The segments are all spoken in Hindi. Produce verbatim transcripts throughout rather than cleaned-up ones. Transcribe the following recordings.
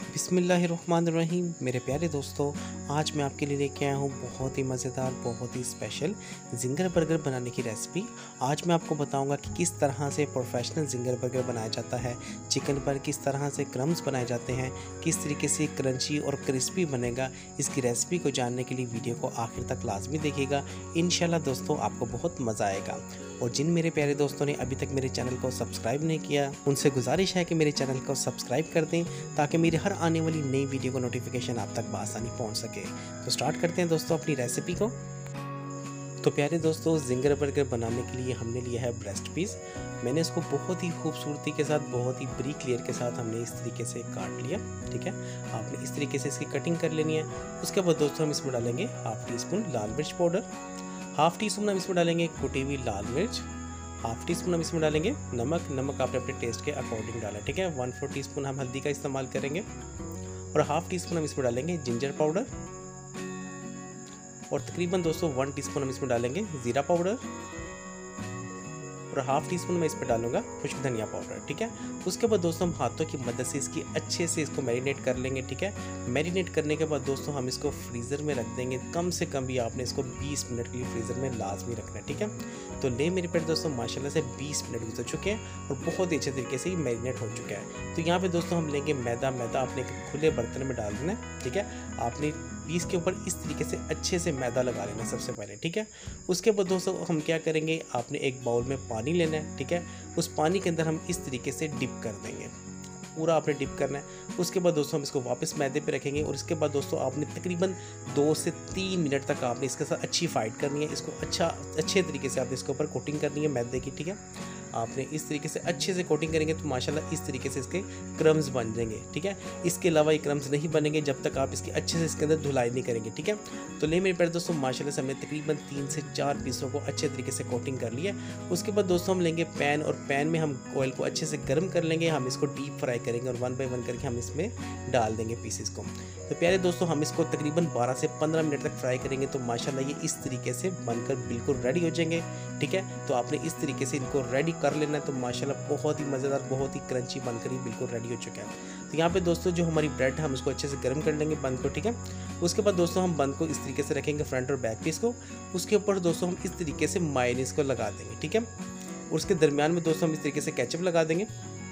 बिस्मिल्लाहिर्रहमानिर्रहीम। मेरे प्यारे दोस्तों, आज मैं आपके लिए लेके आया हूँ बहुत ही मज़ेदार, बहुत ही स्पेशल जिंगर बर्गर बनाने की रेसिपी। आज मैं आपको बताऊंगा कि किस तरह से प्रोफेशनल जिंगर बर्गर बनाया जाता है, चिकन पर किस तरह से क्रम्स बनाए जाते हैं, किस तरीके से क्रंची और क्रिस्पी बनेगा। इसकी रेसिपी को जानने के लिए वीडियो को आखिर तक लाजमी देखिएगा। इंशाल्लाह दोस्तों आपको बहुत मज़ा आएगा। और जिन मेरे प्यारे दोस्तों ने अभी तक मेरे चैनल को सब्सक्राइब नहीं किया, उनसे गुजारिश है कि मेरे चैनल को सब्सक्राइब कर दें ताकि मेरी हर आने वाली नई वीडियो को नोटिफिकेशन आप तक बआसानी पहुंच सके। तो स्टार्ट करते हैं दोस्तों अपनी रेसिपी को। तो प्यारे दोस्तों, जिंगर बर्गर बनाने के लिए हमने लिया है ब्रेस्ट पीस। मैंने इसको बहुत ही खूबसूरती के साथ, बहुत ही ब्रीक लेयर के साथ हमने इस तरीके से काट लिया। ठीक है, आपने इस तरीके से इसकी कटिंग कर लेनी है। उसके बाद दोस्तों हम इसमें डालेंगे हाफ टी स्पून लाल मिर्च पाउडर, हाफ टी स्पून हम इसमें डालेंगे कुटी हुई लाल मिर्च, हाफ टी स्पून हम इसमें डालेंगे नमक। नमक आपने अपने टेस्ट के अकॉर्डिंग डाला। ठीक है, वन फोर टी स्पून हम हल्दी का इस्तेमाल करेंगे और हाफ टी स्पून हम इसमें डालेंगे जिंजर पाउडर और तकरीबन दोस्तों वन टीस्पून हम इसमें डालेंगे ज़ीरा पाउडर और हाफ टी स्पून मैं इस पर डालूंगा खुश्क धनिया पाउडर। ठीक है, उसके बाद दोस्तों हम हाथों की मदद से इसकी अच्छे से इसको मैरिनेट कर लेंगे। ठीक है, मैरिनेट करने के बाद दोस्तों हम इसको फ्रीज़र में रख देंगे। कम से कम भी आपने इसको बीस मिनट के लिए फ्रीज़र में लाजमी रखना है। ठीक है, तो ले मेरे पेट दोस्तों माशाल्लाह से बीस मिनट गुजर चुके हैं और बहुत ही अच्छे तरीके से मैरिनेट हो चुका है। तो यहाँ पर दोस्तों हम लेंगे मैदा। मैदा आपने एक खुले बर्तन में डाल देना है। ठीक है, आपने पीस के ऊपर इस तरीके से अच्छे से मैदा लगा लेना सबसे पहले। ठीक है, उसके बाद दोस्तों हम क्या करेंगे, आपने एक बाउल में पानी लेना है। ठीक है, उस पानी के अंदर हम इस तरीके से डिप कर देंगे, पूरा आपने डिप करना है। उसके बाद दोस्तों हम इसको वापस मैदे पे रखेंगे और इसके बाद दोस्तों आपने तकरीबन दो से तीन मिनट तक आपने इसके साथ अच्छी फाइट करनी है। इसको अच्छा अच्छे तरीके से आपने इसके ऊपर कोटिंग करनी है मैदे की। ठीक है, आपने इस तरीके से अच्छे से कोटिंग करेंगे तो माशाल्लाह इस तरीके से इसके क्रम्स बन जाएंगे। ठीक है, इसके अलावा ये क्रम्स नहीं बनेंगे जब तक आप इसकी अच्छे से इसके अंदर धुलाई नहीं करेंगे। ठीक है, तो ले मेरे प्यारे दोस्तों माशाल्लाह से हमने तकरीबन तीन से चार पीसों को अच्छे तरीके से कोटिंग कर लिया। उसके बाद दोस्तों हम लेंगे पैन और पैन में हम ऑयल को अच्छे से गर्म कर लेंगे। हम इसको डीप फ्राई करेंगे और वन बाई वन करके हम इसमें डाल देंगे पीसेस को। तो प्यारे दोस्तों हम इसको तकरीबन बारह से पंद्रह मिनट तक फ्राई करेंगे तो माशाल्लाह ये इस तरीके से बनकर बिल्कुल रेडी हो जाएंगे। ठीक है, तो आपने इस तरीके से इनको रेडी कर लेना है। तो माशाल्लाह बहुत ही मज़ेदार, बहुत ही क्रंची बनकर ही बिल्कुल रेडी हो चुका है। तो यहाँ पे दोस्तों जो हमारी ब्रेड है हम उसको अच्छे से गर्म कर लेंगे बंद को। ठीक है, उसके बाद दोस्तों हम बंद को इस तरीके से रखेंगे फ्रंट और बैक पीस को। उसके ऊपर दोस्तों हम इस तरीके से मायोनीज को लगा देंगे। ठीक है, उसके दरमियान में दोस्तों हम इस तरीके से केचप लगा देंगे।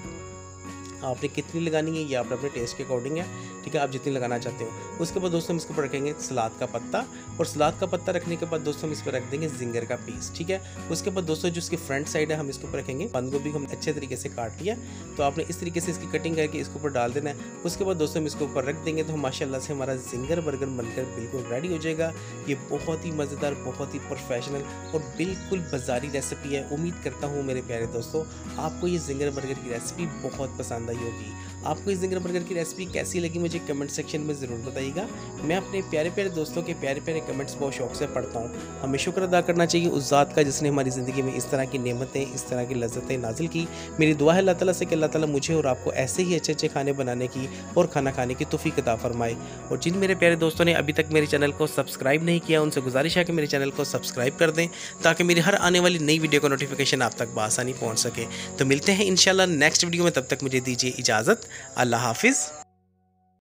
आपने कितनी लगानी है ये आप अपने टेस्ट के अकॉर्डिंग है। ठीक है, आप जितनी लगाना चाहते हो। उसके बाद दोस्तों हम इसके ऊपर रखेंगे सलाद का पत्ता और सलाद का पत्ता रखने के बाद दोस्तों हम इस पर रख देंगे जिंगर का पीस। ठीक है, उसके बाद दोस्तों जो इसकी फ्रंट साइड है हम इसके ऊपर रखेंगे बंद गोभी को हम अच्छे तरीके से काट लिया। तो आपने इस तरीके से इसकी कटिंग करके इसके ऊपर डाल देना है। उसके बाद दोस्तों हम इसके ऊपर रख देंगे तो माशाल्लाह से हमारा जिंगर बर्गर बनकर बिल्कुल रेडी हो जाएगा। ये बहुत ही मज़ेदार, बहुत ही प्रोफेशनल और बिल्कुल बाजारी रेसिपी है। उम्मीद करता हूँ मेरे प्यारे दोस्तों आपको ये जिंगर बर्गर की रेसिपी बहुत पसंद आई होगी। आपको इस जिंगर बर्गर की रेसिपी कैसी लगी मुझे कमेंट सेक्शन में ज़रूर बताइएगा। मैं अपने प्यारे प्यारे दोस्तों के प्यारे प्यारे कमेंट्स बहुत शौक से पढ़ता हूँ। हमें शुक्र अदा करना चाहिए उस ज़ात का जिसने हमारी ज़िंदगी में इस तरह की नेमतें, इस तरह की लज्जतें नाजिल की। मेरी दुआ है अल्लाह ताला से कि अल्लाह ताला मुझे और आपको ऐसे ही अच्छे अच्छे खाने बनाने की और खाना खाने की तौफीक अता फरमाए। और जिन मेरे प्यारे दोस्तों ने अभी तक मेरे चैनल को सब्सक्राइब नहीं किया, उनसे गुजारिश है कि मेरे चैनल को सब्सक्राइब कर दें ताकि मेरी हर आने वाली नई वीडियो का नोटिफिकेशन आप तक बआसानी पहुँच सके। तो मिलते हैं इंशाल्लाह नेक्स्ट वीडियो में, तब तक मुझे दीजिए इजाज़त। अल्लाह हाफिज़।